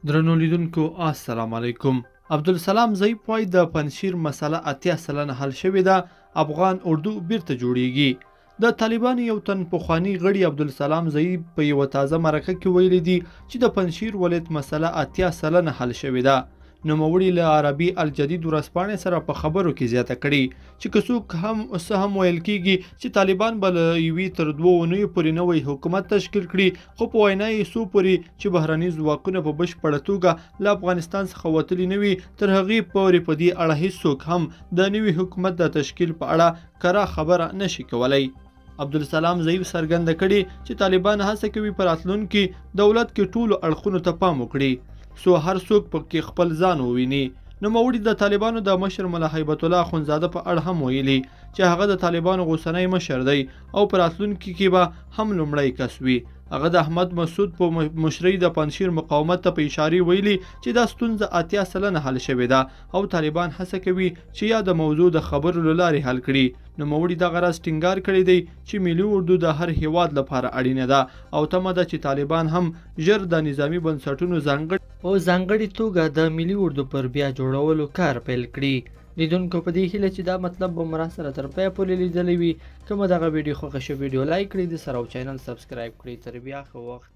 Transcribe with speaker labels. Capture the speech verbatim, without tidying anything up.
Speaker 1: درنو لیدونکو السلام علیکم. عبدالسلام ضعیف وایي د پنجشیر مسله اتیا سلنه حل شوې ده، افغان اردو بیرته جوړیږي. د طالبانو یو تن پخوانی غړي عبدالسلام ضعیف په یوه تازه مرکه کې ویلي دي چې د پنجشیر ولایت مسله اتیا سلنه حل شوې ده. نوموړي له عربي الجدید ورځپاڼې سره په خبرو کې زیاته کړې چې که څوک هم څه هم ویل کېږي چې طالبان به له یوې تر دوو اونیو پورې نوی حکومت تشکیل کړي، خو په وینا یې څو پورې چې بهرني ځواکونه په بشپړه توګه له افغانستان څخه وتلي نه وي، تر هغې پورې په دې اړه هیڅوک هم د نوي حکومت د تشکیل په اړه کره خبره نشي کولی. عبدالسلام ضعیف څرګنده کړې چې طالبان هڅه کوي په راتلونکي دولت کې ټولو اړخونو ته پام وکړي سو هر څوک پکې خپل ځان وویني. نوموړي د طالبانو د مشر ملا هیبت الله اخندزاده په اړه هم ویلي چې هغه د طالبانو اوسنی مشر دی او په راتلونکي کې به هم لومړی کس وي. هغه د احمد مسعود په مشرۍ د پنجشیر مقاومت ته په اشارې ویلي چې دا ستونزه اتیا سلنه حل شوې ده او طالبان هڅه کوي چې یا د موضوع د خبرو له لارې حل کړي. نوموړي دغه راز ټینګار کړی دی چې ملي اردو د هر هیواد لپاره اړینه ده او تمه ده چې طالبان هم ژر د نظامي بنسټونو ځانګړي او ځانګړې توګه د ملي اردو پر بیا جوړولو کار پیل کړي. لیدونکو په دې هیله چې دا مطلب به مو راسره تر پایه پورې لیدلی وي. که مو دغه ویډیو خوښه شوه ویډیو لایک کړئ، د سره او چینل سبسکرایب کړئ. تر بیا ښه وخت.